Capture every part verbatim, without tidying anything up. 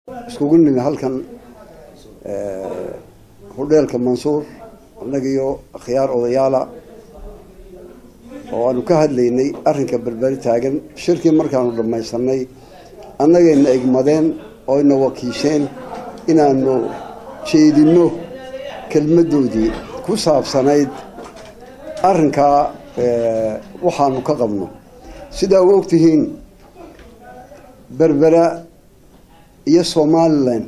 iskugu nimi halkan hodheelka Mansuur annagiyo akhyaar odayaala oo aanu ka hadlaynay arrinka berberi taagan shirkii markaanu dhamaysanay annagayna igmadeen oo ina wakiisheen inaanu jeedino kelmadoodii ku saabsanayd arrinka waxaanu ka qabno sida uu ogtihiin berbera iyo Somaliland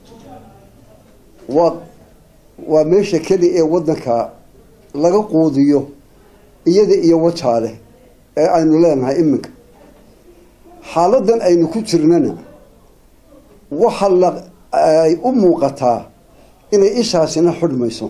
waa waa meesha kali ee wadanka laga qoodiyo iyada iyo wajaale ee aynu leenahay iminka xaaladan aynu ku jirnana waxa la ay u muuqataa inay ishaasina xudmayso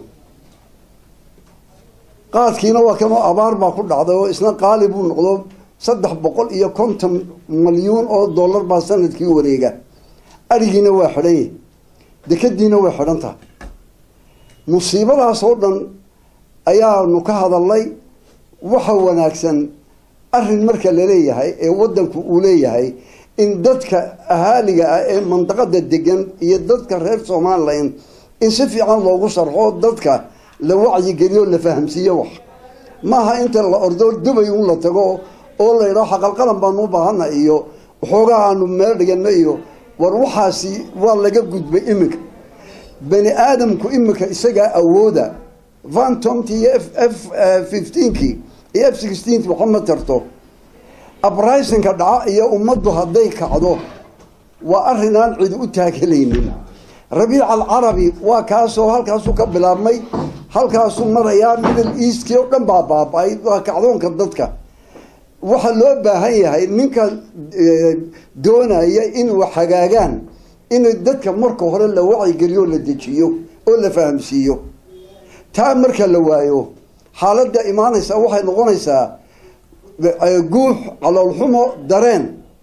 qaadkiina waa kan abaar baa ku dhacday oo isna qaalib uu noqdo saddex boqol iyo konton milyan oo dollar baa sanadkii wareega arigiina waa xidhay dekadiina waa xidhanta musiibadaas oo dhan ayaanu ka hadalnay waxa wanaagsan arrin marka la leeyahay ee wadanku uu leeyahay in dadka ahaaliga ah ee mandaqada degan iyo dadka reer Soomaaliland in si fiican loogu sharxo dadka la wacyi geliyo la fahamsiyo wax maaha inta la ordo Dubai uu la tago oo la yiraahdo xaqal qalan baan u baahanay iyo waxoogaa aanu meel dhiganay iyo war waxaasi waa laga gudbay iminka bani aadamku iminka isaga awooda Phantom T F F fifteen ki F sixteen Muhammad tarto uprising ka dhaca iyo ummadu haday kacdo waa arrinaan cid u taagelaynin Rabiic al-Arabi waa kaasoo halkaas ka bilaabmay halkaas maraya Middle East oo dhan baabaabay waa kacdoonka dadka waxa loo baahan yahay ninka doonaya in wax hagaagaan in dadka marka hore la wacyi geliyo la dejiyo oo la fahamsiiyo taa marka la waayo xaaladda imaanaysa waxay noqonaysaa guux calool xumo dareen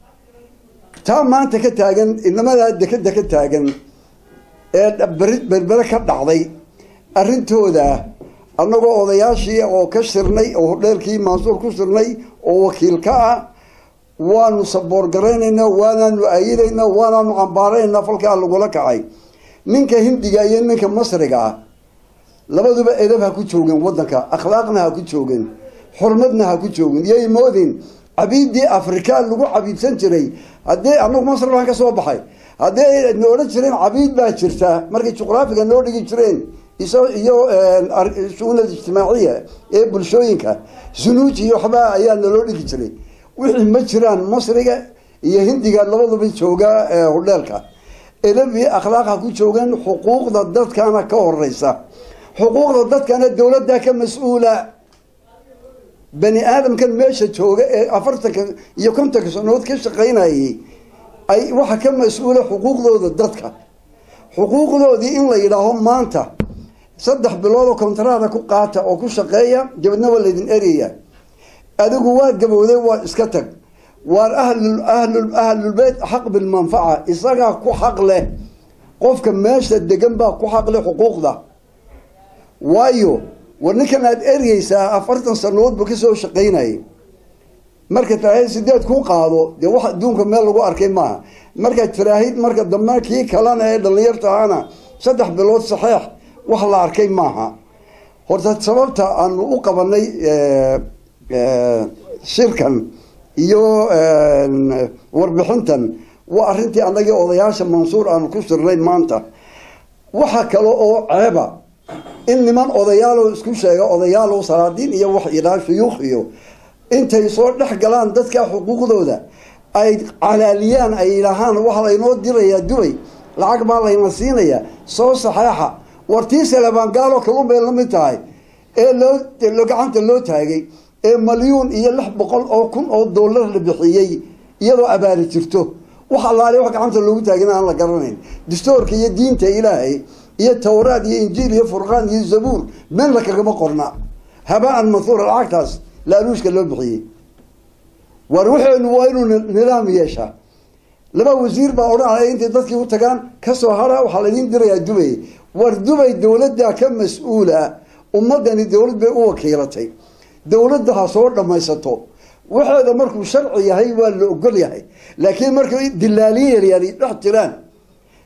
taa maanta ka taagan inamada dekada ka taagan ee berbera ka dhacday arrintooda annagoo odayaashii oo ka shirnay oo hodheelkii Mansuur ku shirnay oo wakiil ka ah waanu saboor gareynaynaa waanaanu ayidaynaa waanaanu cambaaraynaa falka lagula kacay ninka hindiga iyo ninka masriga ah labaduba edab ha ku joogeen wadanka akhlaaqna ha ku joogeen xurmadna ha ku joogeen yey moodin abiidii Afrika lagu cabiibsan jiray hadee anagu Masar baan ka soo baxay hadee noola jireen abiid baa jirta markay juqraafiga noo dhigi jireen isoo iyo shughulada ijtimaaciga ee bulshooyinka sunuuji iyo waxba ayaa noo dhigi jiray wixii ma jiraan Masriga iyo Hindiga labaduba jooga hodheelka edabi akhlaaqa ku joogan xuquuqda dadkana ka horeysa xuquuqda dadkana dawladda ka mas'uula bani aadam kan meesha jooga ee afartanka iyo kontonka sanood ka shaqeynayay ay waxa ka mas'uula xuquuqdooda dadka xuquuqdoodii in la yiraahdo maanta saddex bilood oo kontraada ku qaata oo ku shaqeeya dibadna wala idin eriya adigu waa gabowday waa iska tag waar ahlul ahlul ahlul bayt xaq bil manfa'a isaga ku xaq leh qofka meesha degan baa ku xaq leh xuquuqda waayo warninkan aad eriyaysa afartan sanood buu ka soo shaqeynay marka tahay sideed ku qaado de wax adduunka meel lagu arkay ma marka tiraahid marka dambe kii kalena ee dhalinyarta ahana saddex bilood saxiix wax la arkay maaha horta sababta aanu u qabanay shirkan iyo warbixintan waa arrintii annaga odayaasha Mansuur aanu ku sirnay maanta waxa kale oo ceeba in niman odayaal oo isku sheega odayaal oo salaadiin iyo wax ilaa shuyuukh iyo intay soo dhex galaan dadka xuquuqdooda ay calaaliyaan ay ilahaan waxa la inoo diraya Dubai lacag baa la ina siinaya soo saxaaxa wartiisa labaan gaalo kalluun la mid tahay ee loo loo gacanta loo taagay ee milyan iyo lix boqol oo kun oo dollar la bixiyay iyadoo abaari jirto waxa la leeyahay gacanta loogu taagay aan la garanayn dastuurka iyo diinta Ilaahay iyo Tawraad iyo Injiil iyo Furqaan iyo Zabuur man la kaga qorna habaan mansuur al-aqtas la luushka loo bixiyay war wuxuu waa inuu nidaam yeeshaa laba wasiir baa oranay intii dadkii u tagaan ka soo hara waxa la idin dirayaa Dubai war Dubai dawladda ka mas'uula ummadani dawlad bay u wakiilatay dawladda ha soo dhamaysato waxaada markuu sharci yahay waa la ogol yahay laakiin markuu dilaaliye yari dhex jiraan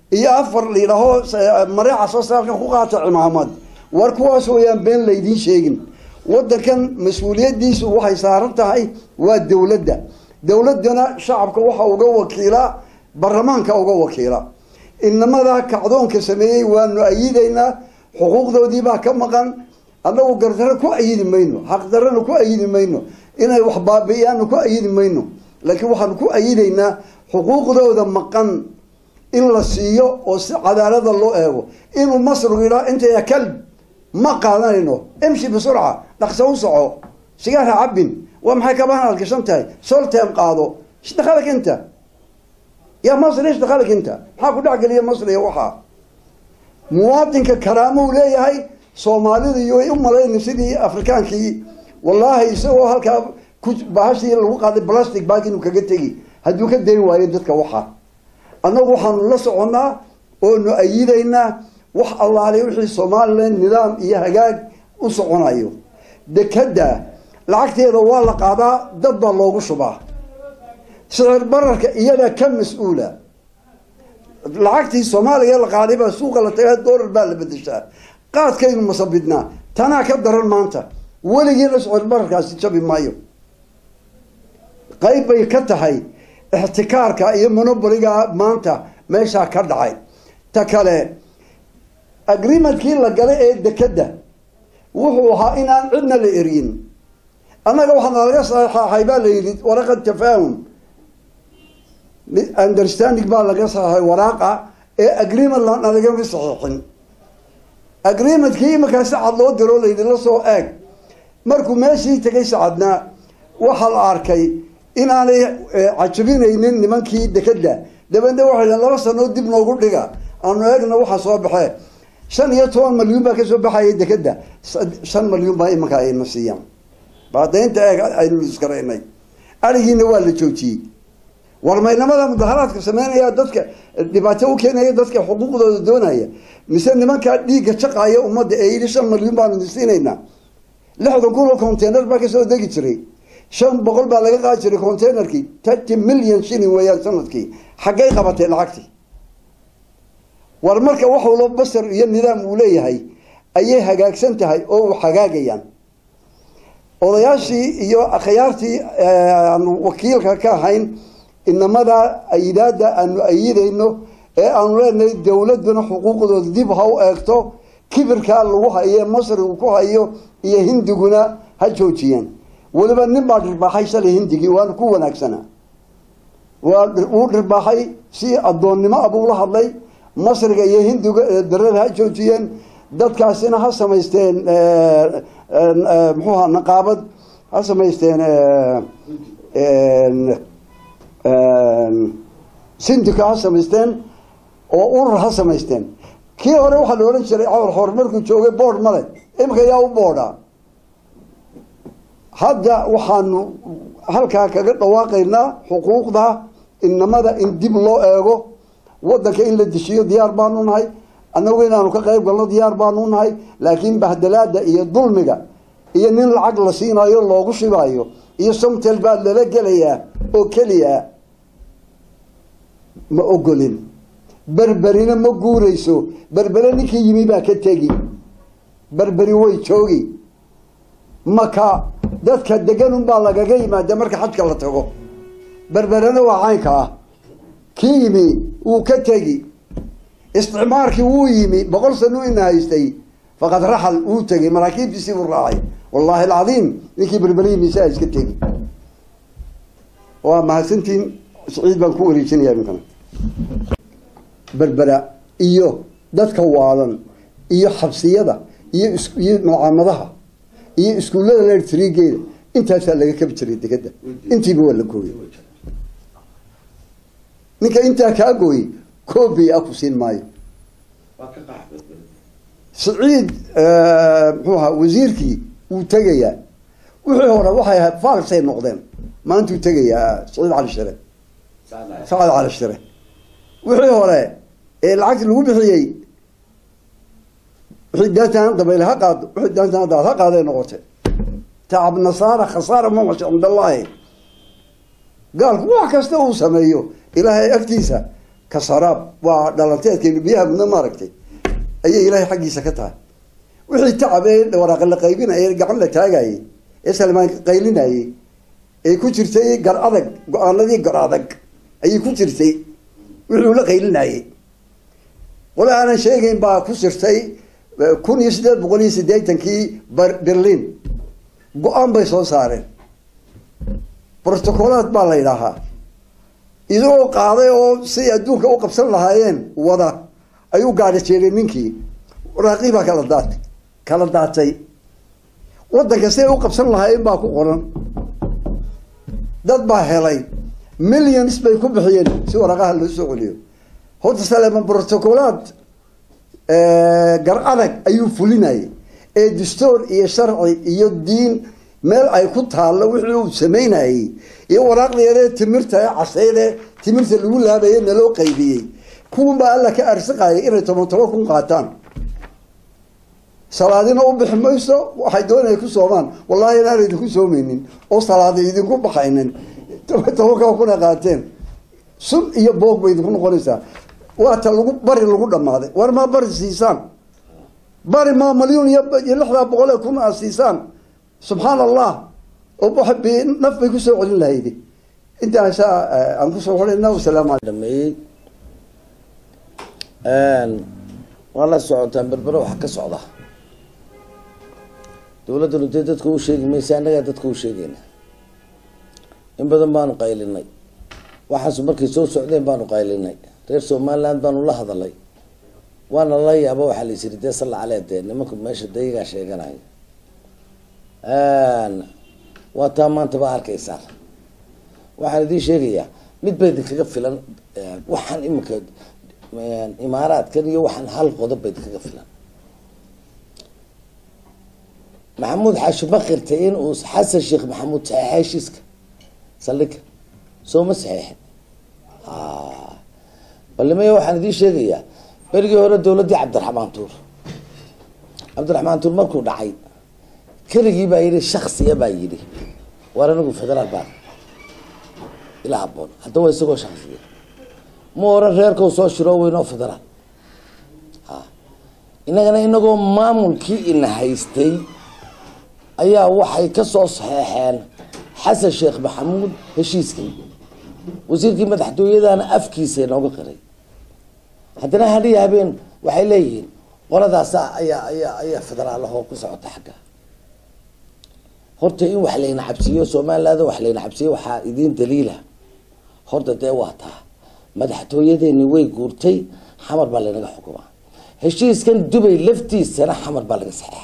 iyo afar liidaho mariica soo saarkan ku qaata cimaamad war kuwaas weeyaan been laydin sheegin wadankan mas'uuliyadiisu waxay saaran tahay waa dawladda dawladana shacabka waxa uga wakiila barlamaanka uga wakiila inamada kacdoonka sameeyay waanu ayideynaa xuquuqdoodii baa ka maqan annagu gardarro ku ayidi mayno xaq darrana ku ayidi mayno inay wax baabi'iyaan ku ayidi mayno laakiin waxaan ku ayideynaa xuquuqdooda maqan in la siiyo oo si cadaalada loo eego inuu masru ilaa inta ya kalb ma qaadanayno imshi bisurca dhaqso u soco sigaar cabin waa maxay ka baahan gashan tahay solteen qaado shaqada inta يا مصر ايش دخلك انت؟ حاكو دعك لي مصر يا وحا مواطن كرامه ولا هي صومالي يو ام لين سيدي افريكان كي والله يسووا هلكا كنت بهاشي الوقع البلاستيك باقي انه كغتغي هدو كدين واي ددك وحا انا waxaan la soconaa oo nu ayideena wax Allah عليه wixii Soomaaliland nidaam iyo hagaag u soconayo dekada lacagteeda waa la qaadaa dad baa loogu shubaa سعر برك إياها كم مسؤولة لعقتي الصومالية الغالبة سوق لتجاه دور البال بدشة قاد كين مصبدنا تنا كدر المانتا ولا يجي سعر برك أستشبه مايو قيب يكتهاي احتكار كأي منبرجا مانتا ماشى كردعي تكله أجريمة كيل لجلاء دكدة وهو هائنا عندنا الإيرين أنا لو حنا رجع حيبال يريد ورقة تفاهم understanding baa laga saxay waraaqa ee agreement la naga saxin agreement kii markaa saacad loo diro leeyay la soo eeg markuu meeshii tagay saacadna waxa la arkay in aanay cajabinaynin nimankii dekada dabanda waxa laba sano dib noogu dhiga aanu eegna waxa soo baxay shan iyo toban milyan baa ka soo baxay dekada shan milyan baa imanka ay nasiiyaan baadaynta eeg aynu iskaraynay arigiina waa la joojiyay warmaynamada mudaharaadka sameynaya dadka dhibaato u keenaya dadka xuquuqdooda doonaya mise nimanka dhiiga shaqaaya umada ee shan milyan baan siinayna lixdan kun oo container baa ka soo degi jiray shan boqol baa laga qaadi jiray containerkii thirty million shilling weeyaan sanadkii xagay qabatay lacagtii war marka waxa loo basar iyo nidaam uu leeyahay ayay hagaagsan tahay oo uu hagaagayaan odayaashii iyo akhyaartii aanu wakiilka ka ahayn inamada aydaada aanu ayidayno ee aanu leenahay dawladuna xuquuqdooda dib ha u eegto kibirka lagu hayo Masar uu ku hayo iyo Hindiguna ha joojiyaan waliba nin baa dhirbaxay shalay Hindigii waan ku wanaagsana waa uu dhirbaxay si adoonnimo abu la hadlay Masriga iyo Hindiga darada ha joojiyaan dadkaasina ha samaysteen muxuu naqaabad ha samaysteen سندك هسمستين أو أور هسمستين كي هو روح الورن شري أو الحرمر كي تشوفه بورد ماله إم كيا وبوردا هذا وحنو هل كأكيد واقعنا حقوق ده إنما ده إن دي بلو إيجو وده كإن للدشيو ديار بانون هاي أنا وين أنا كقريب قلنا ديار بانون هاي لكن بهدلات ده يظلم جا ينين العقل سينا يلا وقشي بايو يسمت البال للجلية أو كلية ما أقولين بربرينا ما جوريسو بربرينا كي يمي باكتجي بربري ويشوي مكا ده كدجانهم بالله جاي ما دمرك حد كلا تجو بربرينا وعينكا كي يمي وكتجي استعمار كي ويمي بقول سنو إنها يستي فقد رحل وتجي مراكب يسيب الراعي والله العظيم لكي بربري مساج كتجي وما سنتين سعيد بنكوري شنو يا ابنكم بربرة إيوه دتك وعالن إيوه حبسية إيوه إيوه معاملها إيوه إسكولة لا تريجي أنت هسألك كيف تريد كده أنت بقول لك كوي نك أنت كأقوي كوبي أكو سين ماي سعيد هو وزيركي وتجيا وحول وحيا فارسين نقدم ما أنتوا تجيا سعيد على الشرع سعيد على الشرع وحول هورا العقد اللي هو بحيي حداتنا دبيلها قاد حداتنا دبيلها قاد نقطة تعب النصارى خسارة ما عند الله قال هو كستو سميه إلهي أكتيسة كسراب ودلنتيد كي بيها من ما ركتي أي إلهي حقي سكتها وحي تعبين وراق اللي قايبين أي قعنا تاجي إسأل ما قايلين أي أي كتير قرأك الذي قرأك أي كتير وحي قايلين أي ولا أنا شيء با كسرتي كون يسدد بقول يسدد تنكي برلين قام بيصو صارين بروتوكولات ما ليلها إذا قاضي أو سيادوك أو قبصر لهاين وضع أيو قاعد تشيلين منكي راقيبة كلا دات كلا داتي وضع كسي أو قبصر لهاين باكو قرن دات باهلين مليون سبيكو بحيين سوى رقاها اللي سوغليو هو تسلم بروتوكولات قرأك أيو فليناي الدستور إيه شرعي إيه الدين مال أي كتها الله وحلو سميناي إيه وراق ليه تمرتها عصيرة تمرت الأولى بين لو قيبيه كون بقى لك أرزقها إنه تمطلقون قاتان صلادين أو بحميسو وحيدون يكون صومان والله أنا أريد يكون صومين أو صلادين يكون بحينن توقع كنا قاتين سن يبوق بيدكون قريسا وقت اللي بري اللي قدام هذا ورما بري سيسان بري ما مليون يب يلحظة بقوله يكون السيسان سبحان الله وبحب نفسي يكسر على الله يدي أنت عشاء أنكسر على الناس والسلام عليكم. آن والله السعودان بربرة وحكي صعدة دولة دولة تدكو شيء ميسانة تدكو شيء إن بدن بانو قايليني waxaas markii soo socdeen baanu qaylinay reer Soomaaliland baanu la hadalay waana la yaabo waxa la yiri sallallahu alayhi nimanku meesha dayiga sheeganay aan wata maanta ba arkaysaa waxa idin sheegaya mid bay kaga filan waxaan imika imaaraadkan iyo waxaan hal qodob bay kaga filan maxamuud xaashi bakirteen oo xasan sheekh maxamuud xaashiska سلك سو مسحيح آه بل ما يوحنا دي شيء برجع هنا الدولة دي عبد الرحمن تور عبد الرحمن تور مركو دعي كل يجيب يري الشخص يبى يري ورا نقول فدرال بعد إلى عبون حتى هو يسوق شخصية مو ورا غيرك وصار شروه وينو فدرال آه إنك أنا إنك ما ملكي إن هيستي أيه وحي كسوس صحيحين حسن الشيخ محمود هشيسكي وزير كي مدحدوية أنا أفكيسي نوغا قري حتى أنا هديها بين وحيليين وردا ساعة أيا أيا أيا فدرال الله وكسعو تحقا هورتا إيه وحلينا حبسية وسومان لاذا وحلينا حبسية وحا إدين دليلها هورتا ديواتها مدحدوية دي نوي قورتي حمر بالي نغا حكومة هشيس كان دبي لفتي سنة حمر بالي صحيح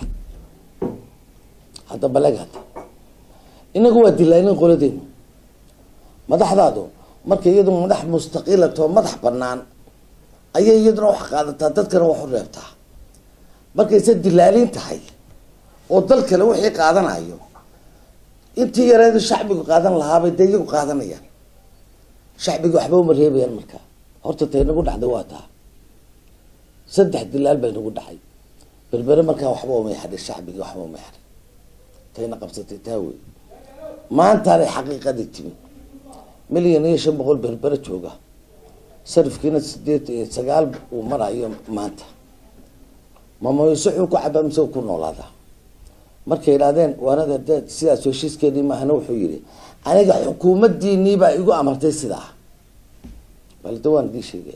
هذا بلغ هذا إنك هو دلائل قولتين مدح ذاته مركي يدو مدح مستقيلة ومدح برنان أي يدرو حقادتها تذكر وحريتها مركي يسد دلائلين تحي وضلك لو وحي قادنا أيو انت يريد الشعب قادنا لها بيديك قادنا يعني شعب وحبه مرهيب يا المركا هرتتين نقول حدواتها سدح دلال بين نقول حي بالبر مركا وحبه ما يحد الشعب وحبه ما يحد تينا قبضتي تاوي ما أنت على حقيقة دي تبي مليون إيش بقول بربرة جوجا صرف كنا سديت سجال ومرة يوم ما أنت ما ما يصحوا كعبة مسوي كون ولاده مركي لادين وأنا ده سياسة وشيس كذي ما هنو حيري أنا جا حكومة ديني بقى يجوا أمرتي سدا بلدوان دي شيء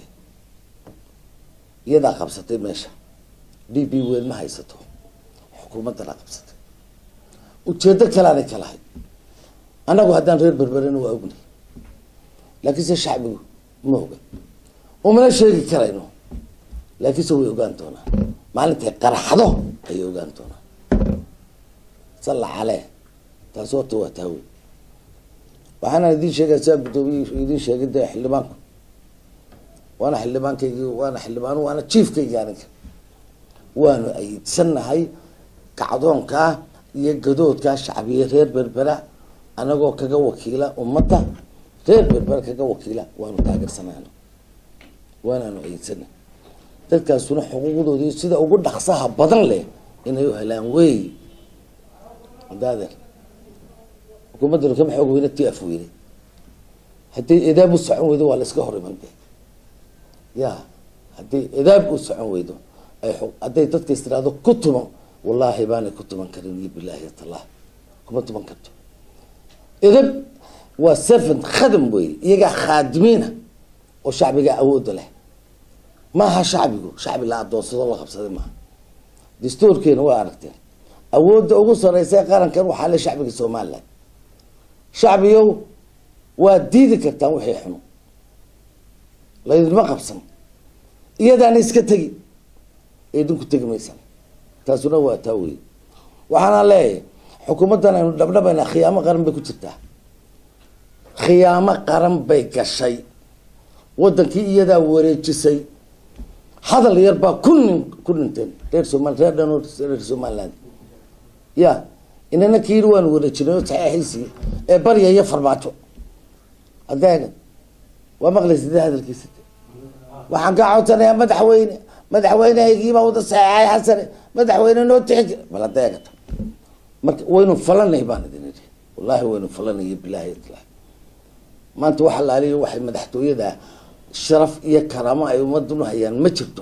يدا قبضتي ماشى دي بي وين ما هيسته حكومة لا قبضتي وتشدك كلا على كلا أنا قاعد أنرد بربرين وأبني لكن زي الشعب موجود ومن الشيء كلاينه لكن سوي يوغانتونا مالته قرحضه أي يوغانتونا صلى عليه تصوت وتهوي وأنا دي شيء ساب دوي دي شيء قد حلبانكم وأنا حلبان كي وأنا حلبان وأنا تشيف كي يعني وأنا أي سنة هاي كعضون كا يجدود كشعبية غير بربرة أنا جو كجا وكيلة أمته غير بربرة كجا وكيلة وأنا تاجر سنة وأنا أنا أي سنة تلك السنة حقوقه دي سيدا أقول دخسها بدن له إنه يهلان وي هذا وكم مدري كم حقوق هنا تيأفويني حتى إذا بصحوا إذا ولا سكهر من ده يا هدي إذا بقول سعون ويدو أي حق هدي تذكر هذا كتبا والله باني كتبا كريم لي بالله الله كتبا كتب إذا وسفن خدم بوي يجا خادمينه والشعب يجا أود له ما ها شعبي شعب لا عبد الله الله خبصة ما دستور كين هو عرفتين أود أقصر رئيسي قارن كانوا حال شعبي الصومال شعبي يو وديد كرتان وحي حنو لا يدري ما قبصن إيدا نسكتي يدونك تجي ميسان تاسونا وتاوي وحنا لا حكومتنا دبنا بين خيامة قرن بكتشتها خيامة قرن بيك الشيء ودك إيدا وريتش شيء هذا اللي يربى كل كل انتين غير سومال غير دانو غير سومالان يا إننا كيروان وريتشنو صحيحيسي بريا يفر بعتو هذا ومغلس هذا الكيس وحن قاعد يا مدحوين مدحوين يجيب وضع صحيح حسن مدحوين انه تحج بلا داقت وينو فلان يبان دينتي والله وينو فلان بالله يطلع ما انت وحل عليه واحد مدحته يده الشرف يا كرامه اي مدن هيان ما جبتو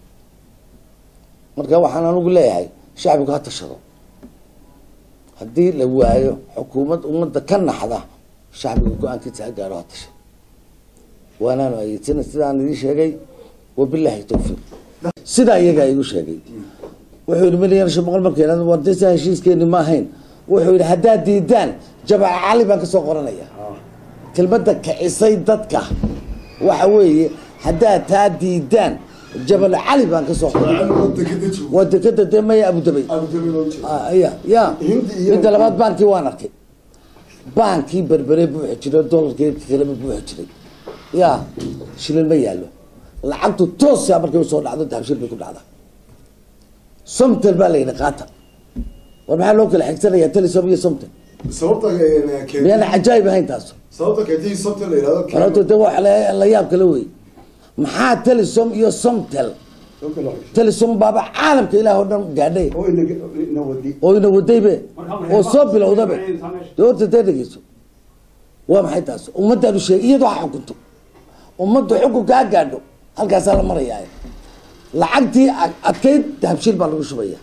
marka waxaan anigu leeyahay shacabku ha tashado hadii la waayo xukuumad umada ka naxda shacabku go'aankiisa gaaro ha tashado وانا ايتنا سيده aan idin sheegay wabillahi tawfiq sida iyaga igu sheegay wuxuu yiri milyan shan boqol markeen wardaysa heshiiskeeni ma ahayn wuxuu yiri hadaa diidaan jabal cali baan ka soo qoranaya kelmadda kicisay dadka waxa weeye hadaa taa diidaan jabal cali baan ka soo qoranaya wada kada damay abu dabay ah ya ya inta labaad baankii waan arkay baankii berbere buu xijiro dollarkii kale buu xijiray يا شيل الميالو لعبته توصي مركب يسوي لعبته تهشيل بيكون لعبته صمت البالي نقاطه والمحل لوكل حكتنا يتلي سوبي صمت صوتك يعني انا عجايب هاي تاسو صوتك يدي صوت اللي هذا انا تدور على الايام كلوي محا تلي سوم يو صمتل تلي سوم بابا عالم كله هدن قاعدين oo ina wadi oo ina waday be oo soo bilowda be doorta dadkiisu waa maxay taas ummaddu sheegiyadu waxa xukunto ummaddu xukunka gaadho halkaas la marayaa lacagtii adkeyd habshil baa lagu shubaya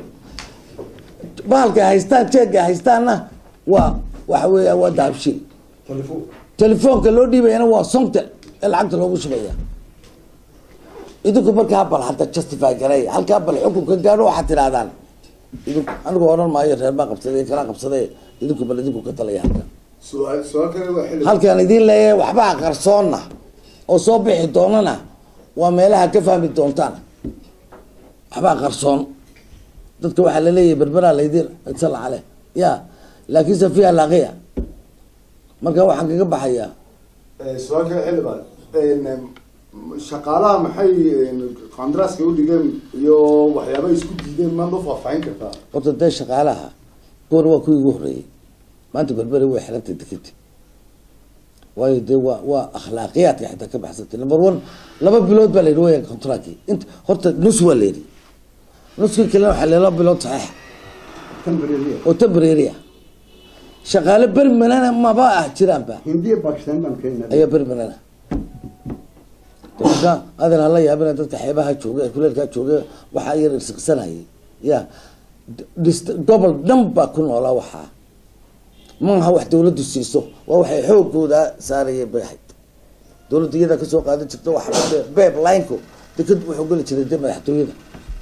baalka haystaan jeega haystaana waa waxa weeye waa habshil telefoon telefoonka loo dhiibayna waa sontel lacagta loogu shubaya idinku markaa bal hadda justify garay halka bal xukunka gaadho waxa tiraadaan idinku anigu oran maayo reer baa qabsaday kala qabsaday idinku bal idinku ka talaya halka سؤال سؤال كان واحد halkan idin leeyahay waxba qarsoonna oo soo bixi doonana waa meelaha ka fahmi doontaan waxba qarsoon dadka waxa la leeyahay berbera leedir sal ale ya laakiin safiya laqiya marka waxaan kaga baxayaa سؤال كان حلو بعد إن شقالة محي قندراس يقول لي جم يو وحيابا يسكت جديد ما نضيف فاين كذا horta day shaqaalaha goor waa kuwii ugu horeeyay maanta berbera way xirantay dekadii waayo dee waa waa akhlaaqiyaadka xitaa ka baxsantay number one laba bilood baa la yidhi waya contractkii inta horta nus waa la yidhi nuskii kalena waxaa laba bilood saxiix temporary oo temporary ah shaqaale bermanana maba ah jiraanba hindiya Pakistan baan keenay ayaa bermanana dadka adan hala yaabina dadka xeebaha jooga ee kuleelka jooga waxa yar irsiqsanayay ya gobol dhan baa ku noolaa waxaa maaha wax dawladdu siiso waa waxay xoogooda saarayay baaxid dawladdu iyada ka soo qaadan jirta wax beeb line-ku dekad wuxuu gali jiray dee madaxtooyada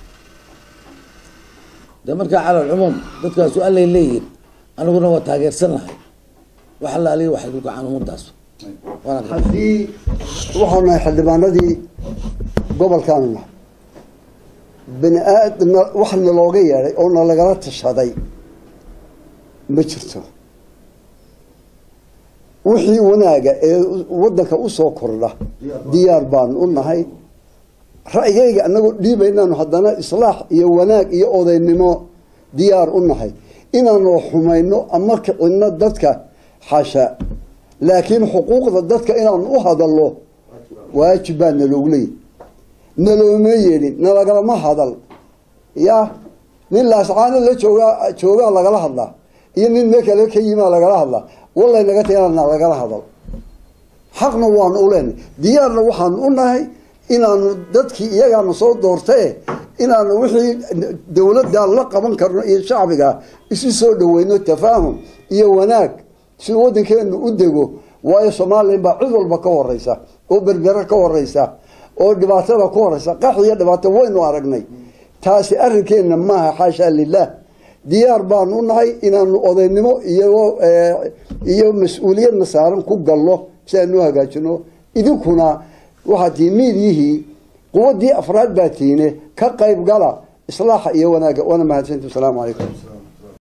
dee markaa cala alcumuum dadkaas su-aal ay leeyihin aniguna waa taageersanahay wax alla aliya waxay ku gacan umadaas haddii waxaan nahay xildhibaanadii gobolkaanu nahay bini aadam wax nalooga yeedhay oo nalagala tashaday ma jirto wixii wanaaga ee wadanka usoo kordha diyaar baan u nahay ra'yigayga anagoo dhiibaynaanu haddana islaax iyo wanaag iyo odaynimo diyaar u nahay inaanu xumayno ama kicino dadka xasha laakiin xuquuqda dadka inaanu u hadallo waajib baa naloogu leeyahy nalooma yeelin nalagalama hadal ya nin laascaano la joogaa joogaa lagala hadlaa iyo nin me kale ka yimaa lagala hadlaa wallay naga taana lagala hadal xaqna waanu u leenahay diyaarna waxaanu u nahay inaanu dadkii iyagaana soo doortee inaanu wixii dowladda la qaban karno iyo shacbiga isu soo dhaweyno tafaahum iyo wanaag si waddankeenu u dego waayo Soomaaliya baa cid walba ka horeysa oo berbera ka horeysa oo dhibaatada ku horeysa qaxiyo dhibaato waynu aragnay taasi arrinkeena maaha xaasha lillaah diyaar baan u nahay inaanu odaynimo iyo iyo mas'uuliyadna saaran ku gallo si aanu hagaajino idinkuna waxaad tiimiidihii quwadii afraad baatiine ka qayb gala islaaxa iyo wanaaga wana mahadsantahay. Assalaamu calaykum.